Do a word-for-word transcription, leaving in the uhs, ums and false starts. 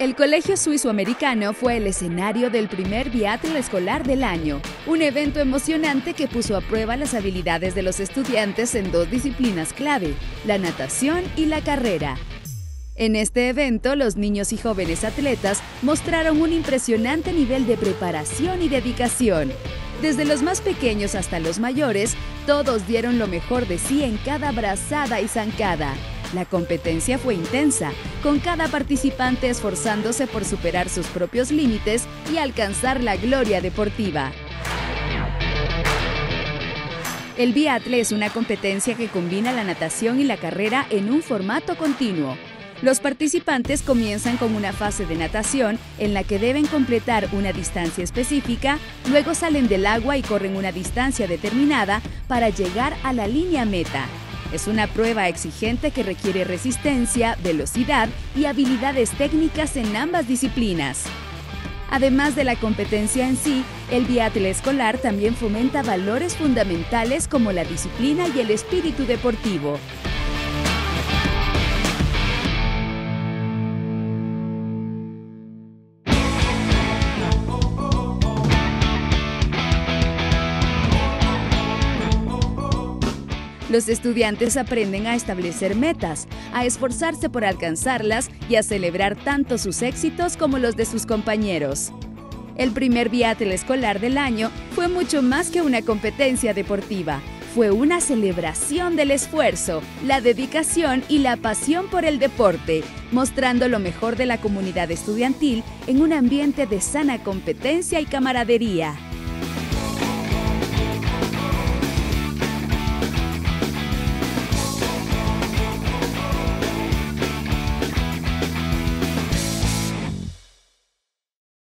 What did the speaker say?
El Colegio Suizo-Americano fue el escenario del primer biatlón escolar del año, un evento emocionante que puso a prueba las habilidades de los estudiantes en dos disciplinas clave, la natación y la carrera. En este evento, los niños y jóvenes atletas mostraron un impresionante nivel de preparación y dedicación. Desde los más pequeños hasta los mayores, todos dieron lo mejor de sí en cada brazada y zancada. La competencia fue intensa, con cada participante esforzándose por superar sus propios límites y alcanzar la gloria deportiva. El biatlón es una competencia que combina la natación y la carrera en un formato continuo. Los participantes comienzan con una fase de natación en la que deben completar una distancia específica, luego salen del agua y corren una distancia determinada para llegar a la línea meta. Es una prueba exigente que requiere resistencia, velocidad y habilidades técnicas en ambas disciplinas. Además de la competencia en sí, el biatlón escolar también fomenta valores fundamentales como la disciplina y el espíritu deportivo. Los estudiantes aprenden a establecer metas, a esforzarse por alcanzarlas y a celebrar tanto sus éxitos como los de sus compañeros. El primer biatlón escolar del año fue mucho más que una competencia deportiva. Fue una celebración del esfuerzo, la dedicación y la pasión por el deporte, mostrando lo mejor de la comunidad estudiantil en un ambiente de sana competencia y camaradería.